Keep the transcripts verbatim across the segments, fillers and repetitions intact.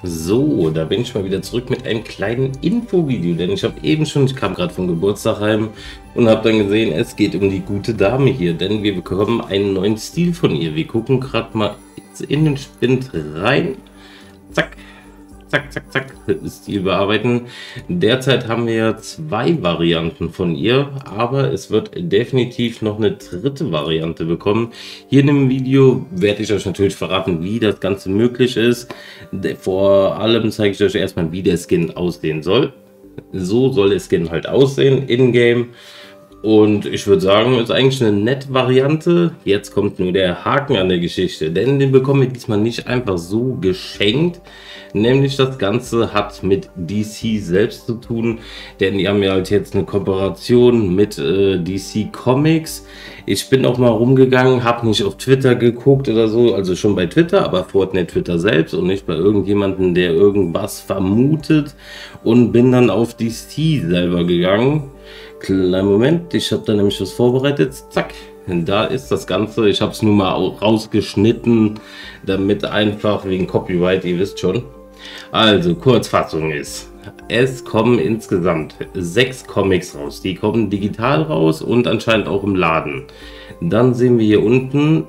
So, da bin ich mal wieder zurück mit einem kleinen Infovideo, denn ich habe eben schon, ich kam gerade vom Geburtstag heim und habe dann gesehen, es geht um die gute Dame hier, denn wir bekommen einen neuen Stil von ihr. Wir gucken gerade mal in den Spind rein. Zack, zack, zack, zack, Stil bearbeiten. Derzeit haben wir zwei Varianten von ihr, aber es wird definitiv noch eine dritte Variante bekommen. Hier in dem Video werde ich euch natürlich verraten, wie das Ganze möglich ist. Vor allem zeige ich euch erstmal, wie der Skin aussehen soll. So soll der Skin halt aussehen in-game. Und ich würde sagen, ist eigentlich eine nette Variante. Jetzt kommt nur der Haken an der Geschichte, denn den bekommen wir diesmal nicht einfach so geschenkt. Nämlich das Ganze hat mit D C selbst zu tun, denn die haben ja halt jetzt eine Kooperation mit äh, D C Comics. Ich bin auch mal rumgegangen, habe nicht auf Twitter geguckt oder so, also schon bei Twitter, aber Fortnite Twitter selbst und nicht bei irgendjemandem, der irgendwas vermutet, und bin dann auf D C selber gegangen. Kleinen Moment, ich habe da nämlich was vorbereitet. Zack, da ist das Ganze. Ich habe es nur mal rausgeschnitten, damit einfach wegen Copyright, ihr wisst schon. Also, Kurzfassung ist, es kommen insgesamt sechs Comics raus. Die kommen digital raus und anscheinend auch im Laden. Dann sehen wir hier unten,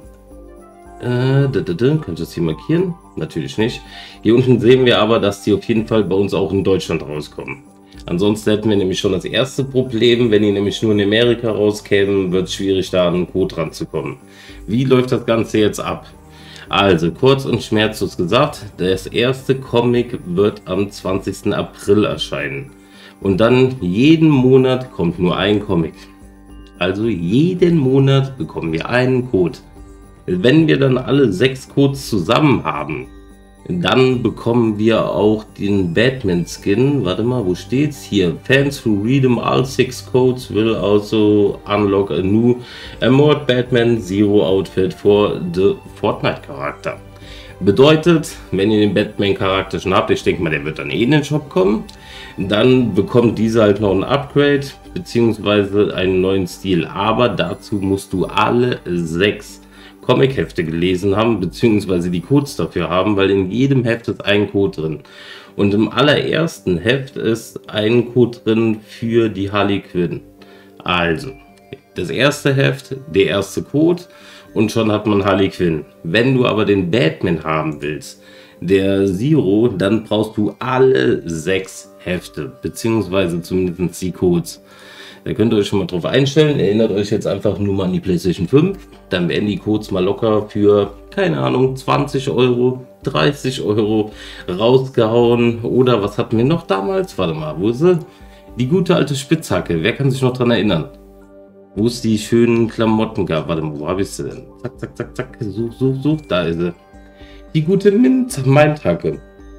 äh, da, da, da, könnt ihr das hier markieren? Natürlich nicht. Hier unten sehen wir aber, dass die auf jeden Fall bei uns auch in Deutschland rauskommen. Ansonsten hätten wir nämlich schon das erste Problem, wenn die nämlich nur in Amerika rauskämen, wird es schwierig, da an einen Code ranzukommen. Wie läuft das Ganze jetzt ab? Also, kurz und schmerzlos gesagt, das erste Comic wird am zwanzigsten April erscheinen. Und dann jeden Monat kommt nur ein Comic. Also jeden Monat bekommen wir einen Code. Wenn wir dann alle sechs Codes zusammen haben, dann bekommen wir auch den Batman-Skin. Warte mal, wo steht's? Hier. Fans who read them all six codes will also unlock a new Emerald Batman Zero Outfit for the Fortnite-Charakter. Bedeutet, wenn ihr den Batman-Charakter schon habt, ich denke mal, der wird dann eh in den Shop kommen, dann bekommt dieser halt noch ein Upgrade, beziehungsweise einen neuen Stil. Aber dazu musst du alle sechs Comic-Hefte gelesen haben, beziehungsweise die Codes dafür haben, weil in jedem Heft ist ein Code drin. Und im allerersten Heft ist ein Code drin für die Harley Quinn. Also, das erste Heft, der erste Code und schon hat man Harley Quinn. Wenn du aber den Batman haben willst, der Zero, dann brauchst du alle sechs Hefte, beziehungsweise zumindest die Codes. Da könnt ihr euch schon mal drauf einstellen. Erinnert euch jetzt einfach nur mal an die PlayStation fünf. Dann werden die Codes mal locker für, keine Ahnung, zwanzig Euro, dreißig Euro rausgehauen. Oder was hatten wir noch damals? Warte mal, wo ist sie? Die gute alte Spitzhacke. Wer kann sich noch dran erinnern? Wo es die schönen Klamotten gab. Warte mal, wo habe ich sie denn? Zack, zack, zack, zack. Such, such, such. Da ist sie. Die gute Mint-Meintacke.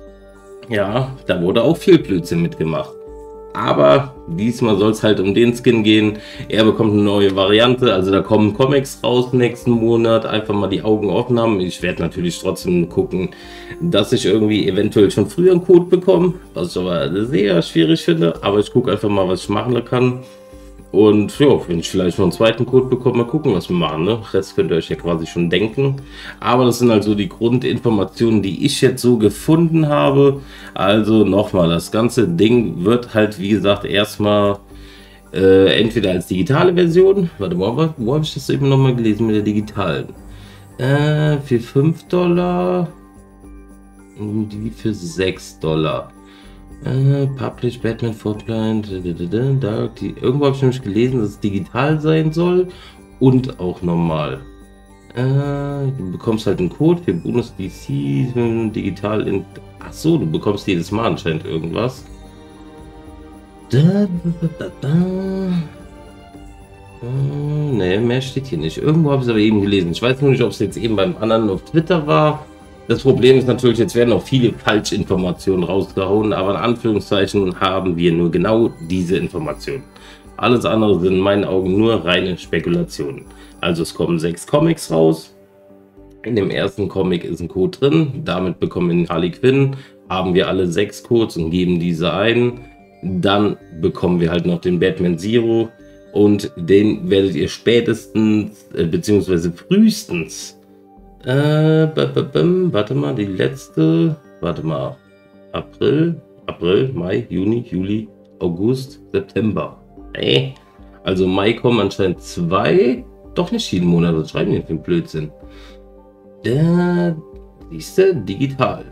Ja, da wurde auch viel Blödsinn mitgemacht. Aber diesmal soll es halt um den Skin gehen. Er bekommt eine neue Variante. Also da kommen Comics raus nächsten Monat. Einfach mal die Augen offen haben. Ich werde natürlich trotzdem gucken, dass ich irgendwie eventuell schon früher einen Code bekomme. Was ich aber sehr schwierig finde. Aber ich gucke einfach mal, was ich machen kann. Und ja, wenn ich vielleicht noch einen zweiten Code bekomme, mal gucken, was wir machen. Ne? Rest könnt ihr euch ja quasi schon denken. Aber das sind also die Grundinformationen, die ich jetzt so gefunden habe. Also nochmal, das ganze Ding wird halt, wie gesagt, erstmal äh, entweder als digitale Version. Warte mal, wo habe ich das eben nochmal gelesen mit der digitalen? Äh, für fünf Dollar. Und die für sechs Dollar. Uh, Publish Batman Fortnite, Dark, die, irgendwo habe ich nämlich gelesen, dass es digital sein soll und auch normal. Uh, du bekommst halt einen Code für Bonus D C digital in. Ach so, du bekommst jedes Mal anscheinend irgendwas. Da, da, da, da. Uh, ne, mehr steht hier nicht. Irgendwo habe ich es aber eben gelesen. Ich weiß nur nicht, ob es jetzt eben beim anderen auf Twitter war. Das Problem ist natürlich, jetzt werden auch viele Falschinformationen rausgehauen, aber in Anführungszeichen haben wir nur genau diese Informationen. Alles andere sind in meinen Augen nur reine Spekulationen. Also es kommen sechs Comics raus. In dem ersten Comic ist ein Code drin. Damit bekommen wir den Harley Quinn. Haben wir alle sechs Codes und geben diese ein. Dann bekommen wir halt noch den Batman Zero. Und den werdet ihr spätestens, äh, beziehungsweise frühestens, Äh, b -b -b warte mal, die letzte, warte mal, April, April, Mai, Juni, Juli, August, September. Ey, also Mai kommen anscheinend zwei, doch nicht jeden Monat, was schreiben die für einen Blödsinn? Der, siehste, digital.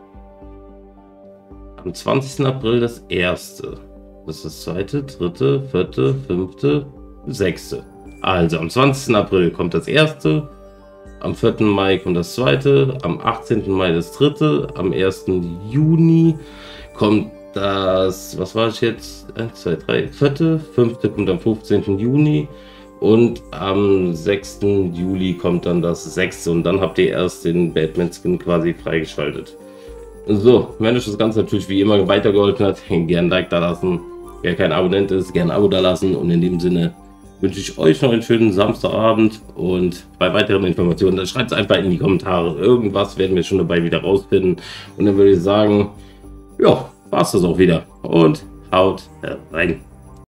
Am zwanzigsten April das erste. Das ist das zweite, dritte, vierte, fünfte, sechste. Also am zwanzigsten April kommt das erste, am vierten Mai kommt das zweite, am achtzehnten Mai das dritte, am ersten Juni kommt das, was war ich jetzt? eins, zwei, drei, vierte, fünfte kommt am fünfzehnten Juni und am sechsten Juli kommt dann das sechste und dann habt ihr erst den Batman-Skin quasi freigeschaltet. So, wenn euch das Ganze natürlich wie immer weitergeholfen hat, gerne ein Like da lassen. Wer kein Abonnent ist, gerne ein Abo da lassen und in dem Sinne wünsche ich euch noch einen schönen Samstagabend und bei weiteren Informationen, dann schreibt es einfach in die Kommentare. Irgendwas werden wir schon dabei wieder rausfinden. Und dann würde ich sagen, ja, war es das auch wieder. Und haut rein.